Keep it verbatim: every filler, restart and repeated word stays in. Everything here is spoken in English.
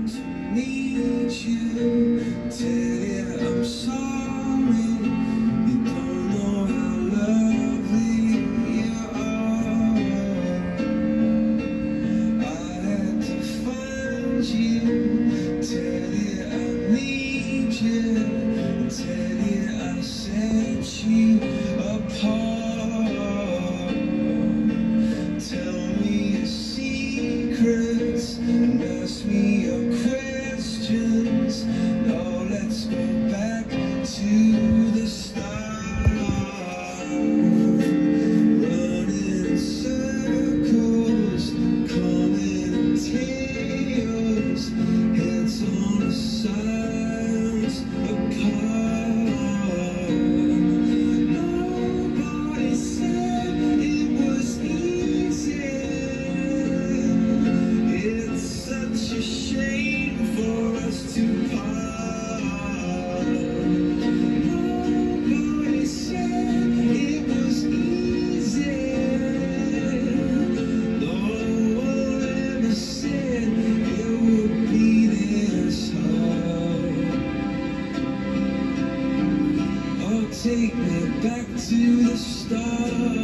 need you. Tell you I'm sorry. You don't know how lovely you are. I had to find you. Tell you I need you. Tell you I set you apart. Tell me your secrets and ask me your questions. Now let's go back to the start. Running in circles, coming in tails, heads on the sides apart. Nobody said it was easy. It's such a shame for us to part. Nobody said it was easy. No one ever said it would be this hard. Oh, take me back to the start.